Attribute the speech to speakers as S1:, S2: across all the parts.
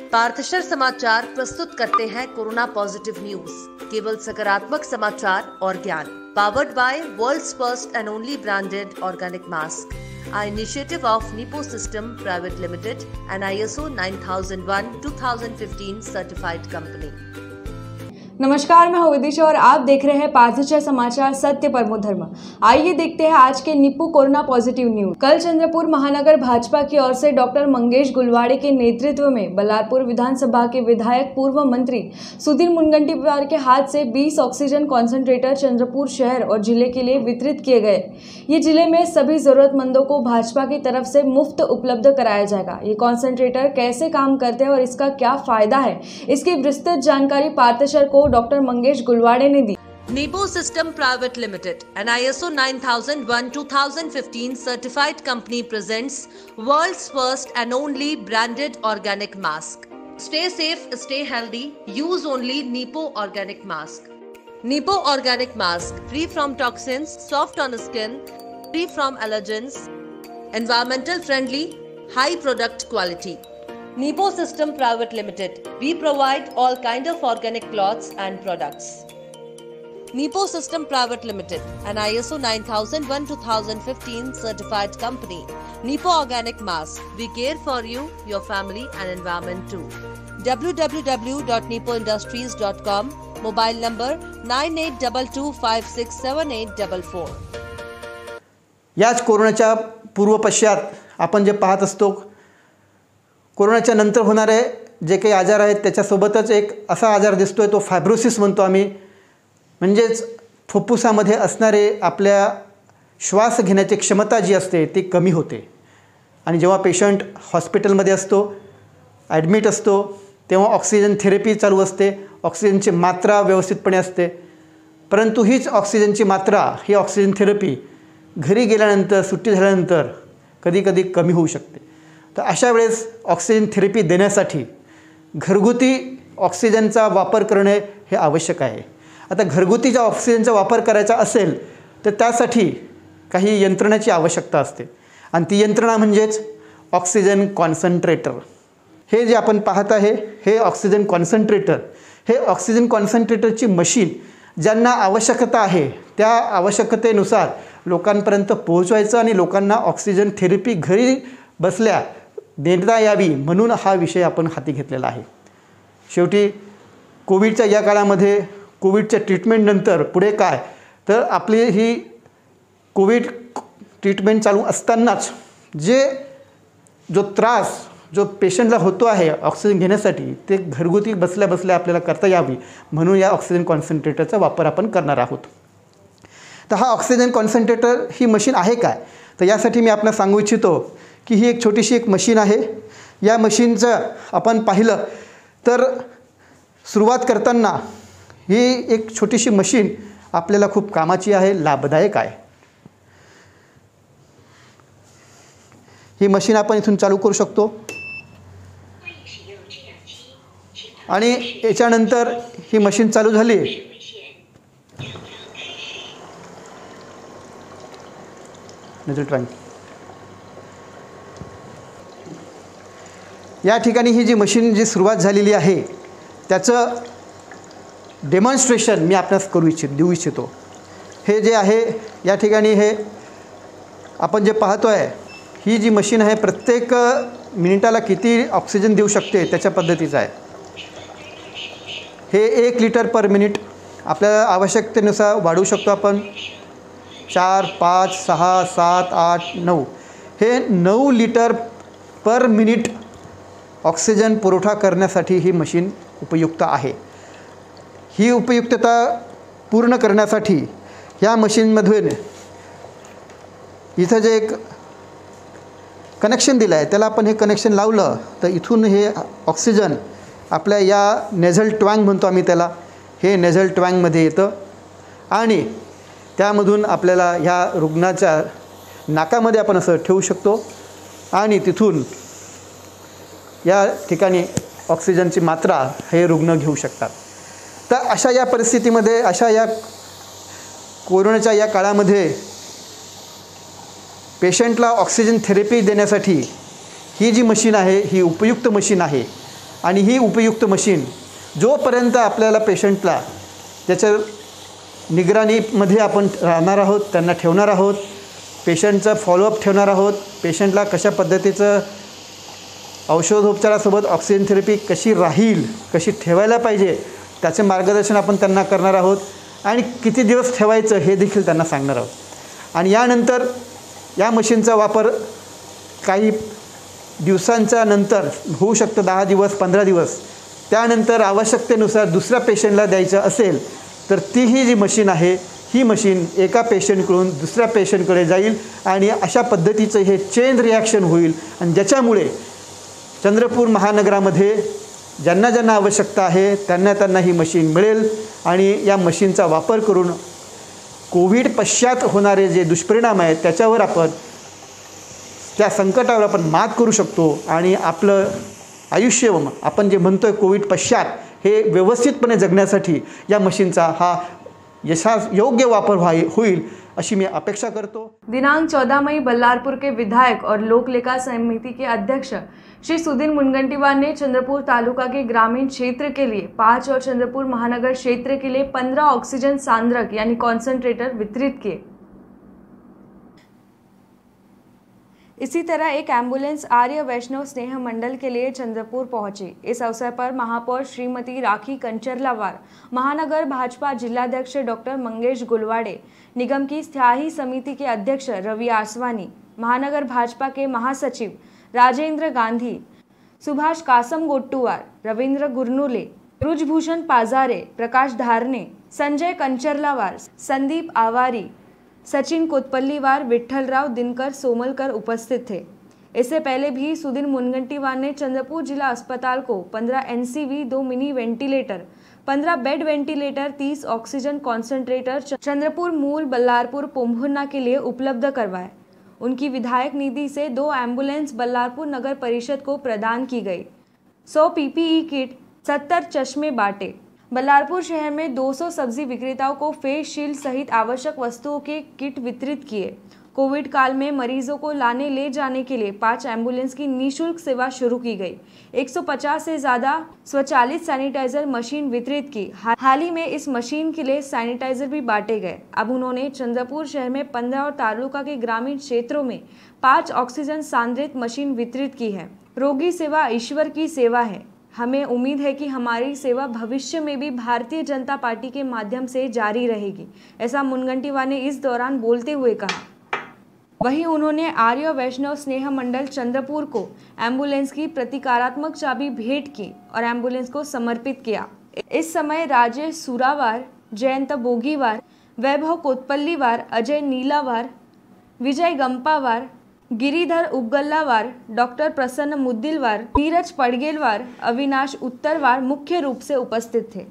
S1: पार्थशर समाचार प्रस्तुत करते हैं कोरोना पॉजिटिव न्यूज, केवल सकारात्मक समाचार और ज्ञान। Powered by world's first and only branded organic mask, an initiative of Nipo System Private Limited, an ISO 9001:2015 certified company।
S2: नमस्कार, मैं हूं विदिशा और आप देख रहे हैं पार्थशर समाचार सत्य परमो धर्म। आइए देखते हैं आज के निप्पो कोरोना पॉजिटिव न्यूज। कल चंद्रपुर महानगर भाजपा की ओर से डॉक्टर मंगेश गुलवाड़े के नेतृत्व में बल्लारपुर विधानसभा के विधायक पूर्व मंत्री सुधीर मुनगंटीवार के हाथ से 20 ऑक्सीजन कॉन्सेंट्रेटर चंद्रपुर शहर और जिले के लिए वितरित किए गए। ये जिले में सभी जरूरतमंदों को भाजपा की तरफ से मुफ्त उपलब्ध कराया जाएगा। ये कॉन्सेंट्रेटर कैसे काम करते हैं और इसका क्या फायदा है, इसकी विस्तृत जानकारी पार्थशर को डॉक्टर मंगेश गुलवाड़े ने दी।
S1: Nipo System Private Limited, an ISO 9001:2015 certified company presents world's first and only branded organic mask. Stay safe, stay healthy. Use only Nipo organic mask. Nipo organic mask, free from toxins, soft on skin, free from allergens, environmental friendly, high product quality. Nipo System Private Limited. We provide all kind of organic cloths and products. Nipo System Private Limited, an ISO 9001:2015 certified company. Nipo Organic Mask. We care for you, your family and environment too. www.nipoindustries.com. Mobile number 9822567844.
S3: याच कोरोनाच्या पूर्वपश्चात आपण जे पाहत असतो, कोरोनाच्या नंतर होणारे जे काही आजार आहेत त्याच्यासोबतच एक असा आजार दिसतोय, तो फायब्रोसिस म्हणतो आम्ही। म्हणजेच फुफ्फुसामध्ये असणारे आपल्या श्वास घेण्याची क्षमता जी असते ती कमी होते आणि जेव्हा पेशंट हॉस्पिटलमध्ये असतो, ॲडमिट असतो, तेव्हा ऑक्सिजन थेरपी चालू असते, ऑक्सिजनची मात्रा व्यवस्थितपणे असते। परंतु हीच ऑक्सिजनची मात्रा, ही ऑक्सिजन थेरपी घरी गेल्यानंतर, सुट्टी झाल्यानंतर कधी कमी होऊ शकते। तर अशा वेळेस ऑक्सिजन थेरपी देण्यासाठी घरगुती ऑक्सिजनचा वापर करणे हे आवश्यक आहे। आता घरगुतीच्या ऑक्सिजनचा वापर करायचा असेल तर त्यासाठी काही यंत्रणेची आवश्यकता असते आणि ती यंत्रणा म्हणजेच ऑक्सिजन कॉन्सन्ट्रेटर। हे जे आपण पाहत आहे हे ऑक्सिजन कॉन्सन्ट्रेटर, हे ऑक्सिजन कॉन्सन्ट्रेटरची मशीन ज्यांना आवश्यकता आहे त्या आवश्यकतेनुसार लोकांपर्यंत पोहोचवायचं आणि लोकांना ऑक्सिजन थेरपी घरी बसल्या देता यावी म्हणून हा विषय आपण हाती घेतलेला आहे। शेवटी कोविडच्या या काळामध्ये, कोविडच्या ट्रीटमेंटनंतर पुढे काय, तर आपली ही कोविड ट्रीटमेंट चालू असतानाच जो त्रास जो पेशंटला होतो आहे ऑक्सिजन घेण्यासाठी, ते घरगुती बसल्या बसल्या आपल्याला करता यावी म्हणून या ऑक्सिजन कॉन्सन्ट्रेटरचा वापर आपण करणार आहोत। तर हा ऑक्सिजन कॉन्सन्ट्रेटर ही मशीन आहे काय, तर यासाठी मी आपल्याला सांगू इच्छितो की ही एक छोटीशी एक मशीन आहे। या मशीनचं आपण पाहिलं तर सुरुवात करताना ही एक छोटीशी मशीन आपल्याला खूप कामाची आहे, लाभदायक आहे। ही मशीन आपण इथून चालू करू शकतो आणि याच्यानंतर ही मशीन चालू झाली या ठिकाणी ही जी मशीन जी सुरुवात झालेली आहे त्याचं डेमॉन्स्ट्रेशन मी आपल्यास देऊ इच्छितो। हे जे आहे या ठिकाणी हे आपण जे पाहतो आहे, ही जी मशीन आहे प्रत्येक मिनिटाला किती ऑक्सिजन देऊ शकते त्याच्या पद्धतीचं आहे। हे 1 लिटर पर मिनिट आपल्या आवश्यकतेनुसार वाढवू शकतो आपण। 4, 5, 6, 7, 8, 9 हे 9 लिटर पर मिनिट ऑक्सिजन पुरवठा करण्यासाठी ही मशीन उपयुक्त आहे। ही उपयुक्तता पूर्ण करण्यासाठी ह्या मशीनमधून इथं जे एक कनेक्शन दिलं आहे त्याला आपण हे कनेक्शन लावलं तर इथून हे ऑक्सिजन आपल्या या नेझल ट्वँग म्हणतो आम्ही त्याला, हे नेझल ट्वँगमध्ये येतं आणि त्यामधून आपल्याला ह्या रुग्णाच्या नाकामध्ये आपण असं ठेवू शकतो आणि तिथून या ठिकाणी ऑक्सिजनची मात्रा हे रुग्ण घेऊ शकतात। तर अशा या परिस्थितीमध्ये, अशा या कोरोनाच्या या काळामध्ये पेशंटला ऑक्सिजन थेरपी देण्यासाठी ही जी मशीन आहे ही उपयुक्त मशीन आहे आणि ही उपयुक्त मशीन जोपर्यंत आपल्याला पेशंटला त्याच्या निगराणीमध्ये आपण राहणार आहोत, त्यांना ठेवणार आहोत, पेशंटचा फॉलोअप ठेवणार आहोत, पेशंटला कशा पद्धतीचं औषधोपचारासोबत ऑक्सिजन थेरपी कशी राहील, कशी ठेवायला पाहिजे त्याचे मार्गदर्शन आपण त्यांना करणार आहोत आणि किती दिवस ठेवायचं हे देखील त्यांना सांगणार आहोत. आणि यानंतर या मशीनचा वापर काही दिवसांच्या नंतर होऊ शकतं, 10 दिवस 15 दिवस. त्यानंतर आवश्यकतेनुसार दुसऱ्या पेशंटला द्यायचं असेल तर तीही जी मशीन आहे ही मशीन एका पेशंटकडून दुसऱ्या पेशंटकडे जाईल आणि अशा पद्धतीचं हे चेन रिॲक्शन होईल आणि ज्याच्यामुळे चंद्रपूर महानगरामध्ये ज्यांना ज्यांना आवश्यकता आहे त्यांना ही मशीन मिळेल आणि या मशीनचा वापर करून कोविड पश्चात होणारे जे दुष्परिणाम आहेत त्याच्यावर आपण त्या संकटावर आपण मात करू शकतो आणि आपलं आयुष्य आपण जे म्हणतो आहे कोविड पश्चात हे व्यवस्थितपणे जगण्यासाठी या मशीनचा हा योग्य वापर होईल अशी मैं अपेक्षा करतो.
S2: दिनांक 14 मई बल्लारपुर के विधायक और लोक लेखा समिति के अध्यक्ष श्री सुधीर मुनगंटीवार ने चंद्रपुर तालुका के ग्रामीण क्षेत्र के लिए 5 और चंद्रपुर महानगर क्षेत्र के लिए 15 ऑक्सीजन सांद्रक यानी कॉन्सेंट्रेटर वितरित किए. इसी तरह एक एम्बुलेंस आर्य वैष्णव स्नेह मंडल के लिए चंद्रपुर पहुंची. इस अवसर पर महापौर श्रीमती राखी कंचरलावार, महानगर भाजपा जिलाध्यक्ष डॉक्टर मंगेश गुलवाड़े, निगम की स्थायी समिति के अध्यक्ष रवि आसवानी, महानगर भाजपा के महासचिव राजेंद्र गांधी, सुभाष कासम गोट्टुवार, रविंद्र गुरनुले, ब्रुजभूषण पाजारे, प्रकाश धारने, संजय कंचरलावार, संदीप आवारी, सचिन कोतपल्लीवार, विठ्ठलराव दिनकर सोमलकर उपस्थित थे. इससे पहले भी सुधीर मुनगंटीवार ने चंद्रपुर जिला अस्पताल को 15 NCV, 2 mini ventilator, 15 bed ventilator, 30 oxygen concentrator Chandrapur Mul Ballarpur पोम्भुरना के लिए उपलब्ध करवाए. उनकी विधायक निधि से 2 एम्बुलेंस बल्लारपुर नगर परिषद को प्रदान की गई. 100 पीपीई किट, 70 चश्मे बांटे. बल्लारपुर शहर में 200 सब्जी विक्रेताओं को फेस शील्ड सहित आवश्यक वस्तुओं के किट वितरित किए. कोविड काल में मरीजों को लाने ले जाने के लिए 5 एम्बुलेंस की निःशुल्क सेवा शुरू की गई. 150 से ज़्यादा स्वचालित सैनिटाइजर मशीन वितरित की. हाल ही में इस मशीन के लिए सैनिटाइजर भी बांटे गए. अब उन्होंने चंद्रपुर शहर में 15 और तालुका के ग्रामीण क्षेत्रों में 5 ऑक्सीजन सांद्रित मशीन वितरित की है. रोगी सेवा ईश्वर की सेवा है. हमें उम्मीद है कि हमारी सेवा भविष्य में भी भारतीय जनता पार्टी के माध्यम से जारी रहेगी, ऐसा मुनगंटीवार ने इस दौरान बोलते हुए कहा. वहीं उन्होंने आर्य वैष्णव स्नेह मंडल चंद्रपुर को एम्बुलेंस की प्रतीकात्मक चाबी भेंट की और एम्बुलेंस को समर्पित किया. इस समय राजेश सुरावार, जयंत बोगीवार, वैभव कोतपल्लीवार, अजय नीलावार, विजय गंपावार, गिरिधर उगल्लावार, डॉक्टर प्रसन्न मुद्दिलवार, नीरज पड़गेलवार, अविनाश उत्तरवार मुख्य रूप से उपस्थित थे.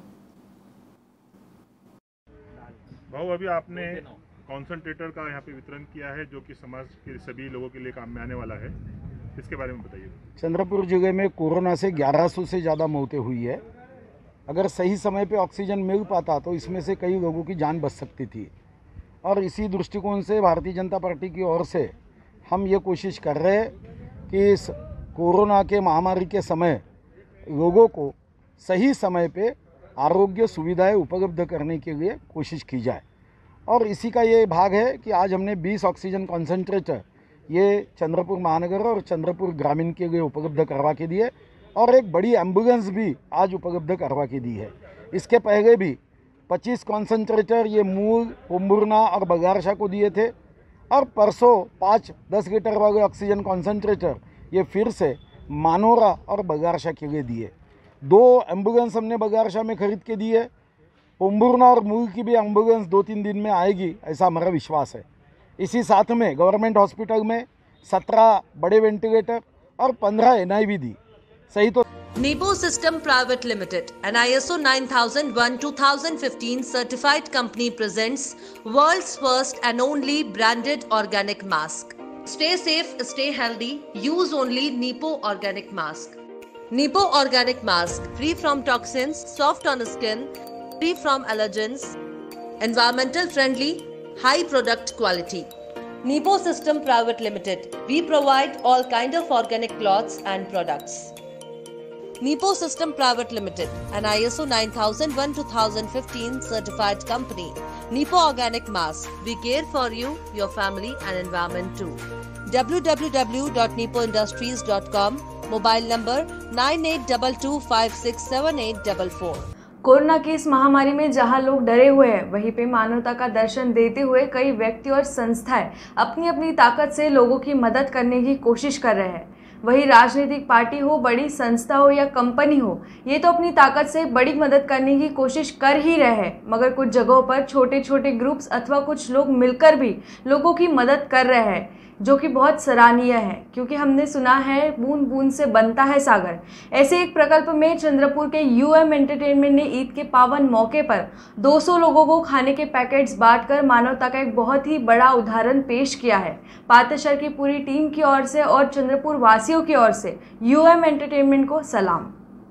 S4: भाऊ, अभी आपने कॉन्सेंट्रेटर का यहाँ पे वितरण किया है जो कि समाज के सभी लोगों के लिए काम में आने वाला है, इसके बारे में बताइए.
S5: चंद्रपुर जिले में कोरोना से 1100 से ज़्यादा मौतें हुई है. अगर सही समय पे ऑक्सीजन मिल पाता तो इसमें से कई लोगों की जान बच सकती थी और इसी दृष्टिकोण से भारतीय जनता पार्टी की ओर से हम ये कोशिश कर रहे हैं कि इस कोरोना के महामारी के समय लोगों को सही समय पे आरोग्य सुविधाएं उपलब्ध करने के लिए कोशिश की जाए. और इसी का ये भाग है कि आज हमने 20 ऑक्सीजन कॉन्सेंट्रेटर ये चंद्रपुर महानगर और चंद्रपुर ग्रामीण के लिए उपलब्ध करवा के दिए और एक बड़ी एम्बुलेंस भी आज उपलब्ध करवा के दी है. इसके पहले भी 25 कॉन्सेंट्रेटर ये मूल, पोम्भुरना और बगारशा को दिए थे और परसों 5 10 लीटर वाले ऑक्सीजन कॉन्सेंट्रेटर ये फिर से मानोरा और बगारशा के लिए दिए. 2 एम्बुलेंस हमने बगारशा में खरीद के दी है. पोम्भुरना और मूल की भी एम्बुलेंस 2-3 दिन में आएगी ऐसा हमारा विश्वास है. इसी साथ में गवर्नमेंट हॉस्पिटल में 17 बड़े वेंटिलेटर और 15 NIV दी. सही तो
S1: Nipo System Private Limited, an ISO 9001:2015 certified company presents world's first and only branded organic mask. Stay safe, stay healthy, use only Nipo Organic Mask. Nipo Organic Mask, free from toxins, soft on the skin, free from allergens, environmental friendly, high product quality. Nipo System Private Limited, we provide all kind of organic cloths and products. Nepo System Private Limited, an ISO 9001:2015 certified company. Nepo Organic Mask. We care for you, your family and environment too. www.nepoindustries.com. Mobile number 9822567844.
S2: Corona की इस महामारी में जहां लोग डरे हुए हैं, वहीं पे मानवता का दर्शन देते हुए कई व्यक्ति और संस्थाएं अपनी अपनी ताकत से लोगों की मदद करने की कोशिश कर रहे हैं। वही राजनीतिक पार्टी हो, बड़ी संस्था हो या कंपनी हो, ये तो अपनी ताकत से बड़ी मदद करने की कोशिश कर ही रहे हैं, मगर कुछ जगहों पर छोटे छोटे ग्रुप्स अथवा कुछ लोग मिलकर भी लोगों की मदद कर रहे हैं, जो कि बहुत सराहनीय है, क्योंकि हमने सुना है बूंद बूंद से बनता है सागर। ऐसे एक प्रकल्प में चंद्रपुर के यूएम एंटरटेनमेंट ने ईद के पावन मौके पर 200 लोगों को खाने के पैकेट्स बांटकर मानवता का एक बहुत ही बड़ा उदाहरण पेश किया है। पातशर की पूरी टीम की ओर से और चंद्रपुर वासियों की ओर से यूएम एंटरटेनमेंट को सलाम।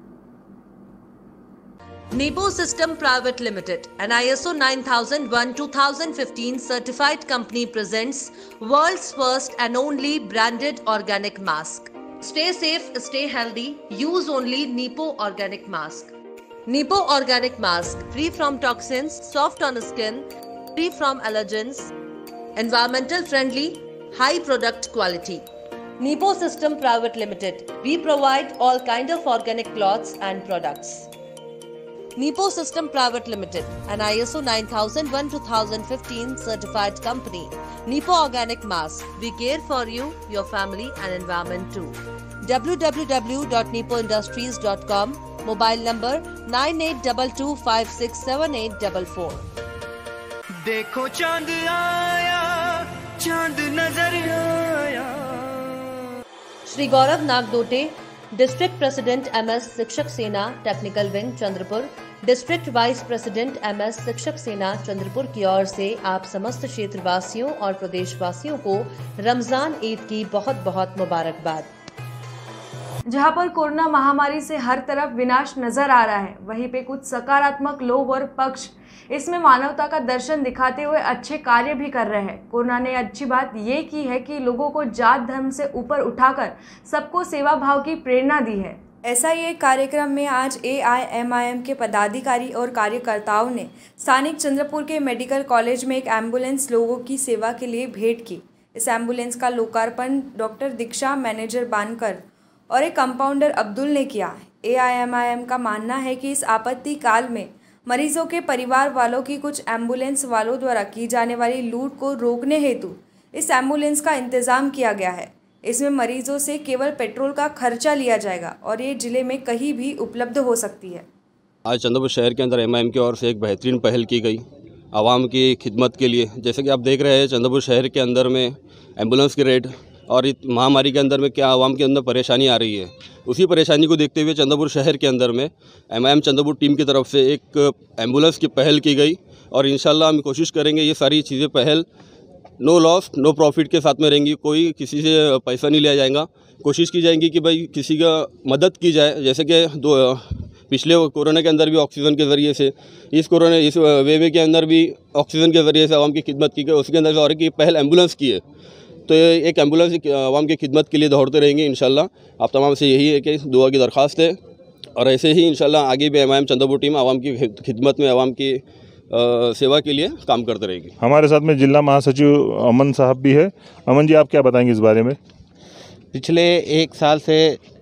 S1: Nepo System Private Limited, an ISO 9001:2015 certified company presents world's first and only branded organic mask. Stay safe, stay healthy, use only Nepo Organic Mask. Nepo Organic Mask, free from toxins, soft on skin, free from allergens, environmental friendly, high product quality. Nepo System Private Limited, we provide all kind of organic cloths and products. Nepo System Private Limited, an ISO 9001:2015 certified company. Nepo Organic Mask. We care for you, your family and environment too. www.nepoindustries.com. Mobile number 9822567844.
S6: देखो चांद आया, चांद नजर आया।
S1: Shri Gaurav Nagdote, district president MS Shikshak Sena technical wing Chandrapur, district vice president MS Shikshak सेना चंद्रपुर की ओर से आप समस्त क्षेत्रवासियों और प्रदेशवासियों को रमजान ईद की बहुत बहुत मुबारकबाद।
S2: जहां पर कोरोना महामारी से हर तरफ विनाश नजर आ रहा है, वहीं पे कुछ सकारात्मक लोग और पक्ष इसमें मानवता का दर्शन दिखाते हुए अच्छे कार्य भी कर रहे हैं। कोरोना ने अच्छी बात ये की है कि लोगों को जात धर्म से ऊपर उठाकर सबको सेवा भाव की प्रेरणा दी है। ऐसा ही एक कार्यक्रम में आज AIMIM के पदाधिकारी और कार्यकर्ताओं ने स्थानिक चंद्रपुर के मेडिकल कॉलेज में एक एम्बुलेंस लोगों की सेवा के लिए भेंट की। इस एम्बुलेंस का लोकार्पण डॉक्टर दीक्षा, मैनेजर बानकर और एक कंपाउंडर अब्दुल ने किया। AIMIM का मानना है कि इस आपत्ति काल में मरीजों के परिवार वालों की कुछ एम्बुलेंस वालों द्वारा की जाने वाली लूट को रोकने हेतु इस एम्बुलेंस का इंतजाम किया गया है। इसमें मरीजों से केवल पेट्रोल का खर्चा लिया जाएगा और ये जिले में कहीं भी उपलब्ध हो सकती है।
S7: आज चंद्रपुर शहर के अंदर MIM की ओर से एक बेहतरीन पहल की गई आवाम की खिदमत के लिए। जैसे कि आप देख रहे हैं चंद्रपुर शहर के अंदर में एम्बुलेंस के रेट और इस महामारी के अंदर में क्या आवाम के अंदर परेशानी आ रही है, उसी परेशानी को देखते हुए चंद्रपुर शहर के अंदर में MIM चंद्रपुर टीम की तरफ से एक एम्बुलेंस की पहल की गई और इंशाल्लाह हम कोशिश करेंगे ये सारी चीज़ें पहल नो लॉस नो प्रॉफिट के साथ में रहेंगी। कोई किसी से पैसा नहीं लिया जाएगा। कोशिश की जाएगी कि भाई किसी का मदद की जाए। जैसे कि पिछले कोरोना के अंदर भी ऑक्सीजन के ज़रिए से इस वेव के अंदर भी ऑक्सीजन के ज़रिए से आवाम की खिदमत की गई। उसके अंदर और एक पहल एम्बुलेंस की है, तो एक एम्बुलेंस आवाम की खिदमत के लिए दौड़ते रहेंगे इंशाल्लाह। आप तमाम से यही है कि दुआ की दरख्वास्त है और ऐसे ही इंशाल्लाह आगे भी MIM चंद्रपुर टीम आवाम की खिदमत में आवाम की सेवा के लिए काम करते रहेगी।
S4: हमारे साथ में जिला महासचिव अमन साहब भी है। अमन जी, आप क्या बताएंगे इस बारे में?
S8: पिछले एक साल से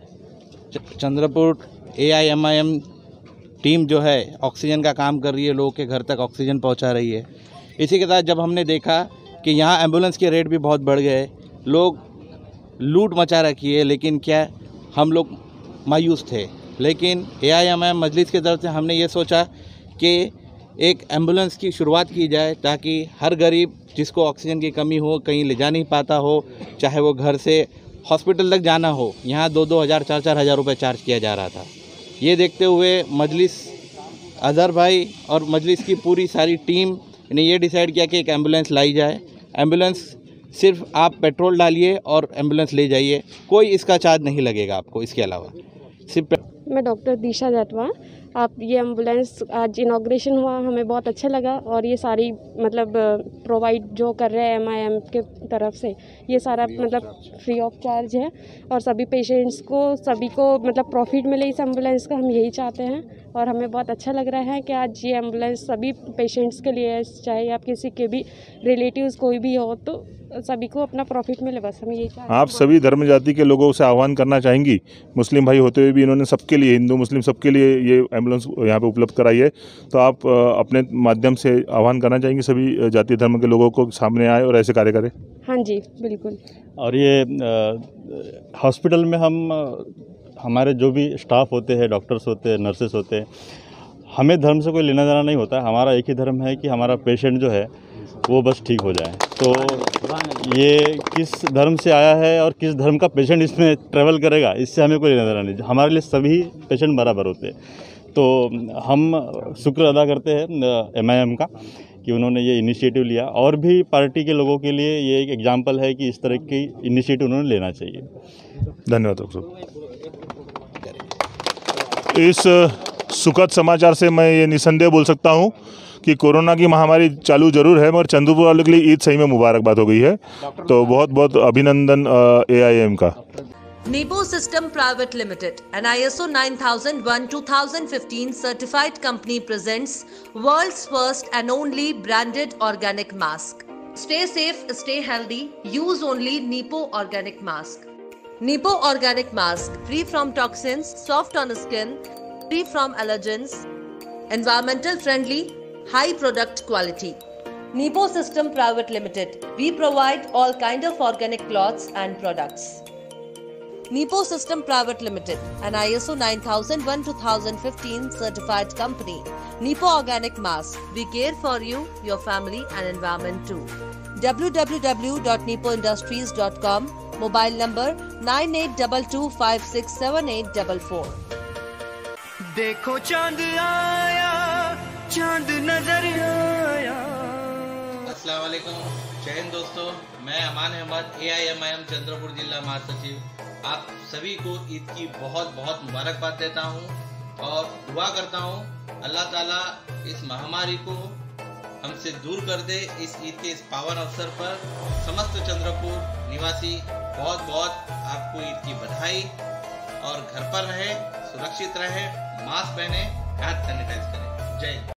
S8: चंद्रपुर AIMIM टीम जो है ऑक्सीजन का काम कर रही है, लोगों के घर तक ऑक्सीजन पहुंचा रही है। इसी के साथ जब हमने देखा कि यहाँ एम्बुलेंस के रेट भी बहुत बढ़ गए, लोग लूट मचा रखी है, लेकिन क्या हम लोग मायूस थे। लेकिन AIMIM मजलिस की तरफ से हमने ये सोचा कि एक एम्बुलेंस की शुरुआत की जाए ताकि हर गरीब जिसको ऑक्सीजन की कमी हो, कहीं ले जा नहीं पाता हो, चाहे वो घर से हॉस्पिटल तक जाना हो, यहाँ 2-2 हज़ार 4-4 हज़ार रुपये चार्ज किया जा रहा था। ये देखते हुए मजलिस अजहर भाई और मजलिस की पूरी सारी टीम ने ये डिसाइड किया कि एक एम्बुलेंस लाई जाए। एम्बुलेंस सिर्फ आप पेट्रोल डालिए और एम्बुलेंस ले जाइए, कोई इसका चार्ज नहीं लगेगा आपको। इसके अलावा सिर्फ
S9: मैं डॉक्टर दीक्षा जाटवा आप ये एम्बुलेंस आज इनॉग्रेशन हुआ, हमें बहुत अच्छा लगा। और ये सारी मतलब प्रोवाइड जो कर रहे हैं MIM के तरफ से, ये सारा मतलब फ्री ऑफ चार्ज है और सभी पेशेंट्स को सभी को मतलब प्रॉफिट मिले इस एम्बुलेंस का, हम यही चाहते हैं। और हमें बहुत अच्छा लग रहा है कि आज ये एम्बुलेंस सभी पेशेंट्स के लिए है, चाहे आप किसी के भी रिलेटिव्स कोई भी हो तो सभी को अपना प्रॉफिट मिले, बस हम यही चाहते हैं।
S4: आप सभी धर्म जाति के लोगों से आह्वान करना चाहेंगी, मुस्लिम भाई होते हुए भी इन्होंने सबके लिए, हिंदू मुस्लिम सबके लिए ये एम्बुलेंस यहाँ पे उपलब्ध कराई है, तो आप अपने माध्यम से आह्वान करना चाहेंगी सभी जाति धर्म के लोगों को सामने आए और ऐसे कार्य करें?
S9: हाँ जी बिल्कुल।
S10: और ये हॉस्पिटल में हमारे जो भी स्टाफ होते हैं, डॉक्टर्स होते हैं, नर्सेस होते हैं, हमें धर्म से कोई लेना देना नहीं होता है। हमारा एक ही धर्म है कि हमारा पेशेंट जो है वो बस ठीक हो जाए। तो ये किस धर्म से आया है और किस धर्म का पेशेंट इसमें ट्रैवल करेगा, इससे हमें कोई लेना देना नहीं। हमारे लिए सभी पेशेंट बराबर होते हैं। तो हम शुक्र अदा करते हैं MIM का कि उन्होंने ये इनिशिएटिव लिया, और भी पार्टी के लोगों के लिए ये एक एग्जाम्पल है कि इस तरह की इनिशिएटिव उन्होंने लेना चाहिए।
S4: धन्यवाद डॉक्टर। इस सुखद समाचार से मैं ये निसंदेह बोल सकता हूँ कि कोरोना की महामारी चालू जरूर है, मगर चंद्रपुर वालों के लिए ईद सही में मुबारकबाद हो गई है। तो बहुत बहुत अभिनंदन AIM का।
S1: Nipo System Private Limited, an ISO 9001:2015 certified company presents world's first and only branded organic mask. Stay safe, stay healthy, use only Nipo Organic Mask. Nipo Organic Mask, free from toxins, soft on the skin, free from allergens, environmental friendly, high product quality. Nipo System Private Limited, we provide all kind of organic cloths and products. Nipo System Private Limited, an ISO 9001:2015 certified company. Nipo Organic Mask, we care for you, your family and environment too. www.nipoindustries.com, mobile number 9822567844.
S6: देखो चांद आया, चांद नजर आया।
S8: अस्सलाम वालेकुम, जय हिंद दोस्तों। मैं अमान अहमद, AIMIM चंद्रपुर जिला महासचिव, आप सभी को ईद की बहुत बहुत मुबारकबाद देता हूं और दुआ करता हूं अल्लाह ताला इस महामारी को हमसे दूर कर दे। इस ईद के इस पावन अवसर पर समस्त चंद्रपुर निवासी बहुत बहुत आपको ईद की बधाई, और घर पर रहें, सुरक्षित रहें, मास्क पहने, हाथ सैनिटाइज करें। जय हिंद।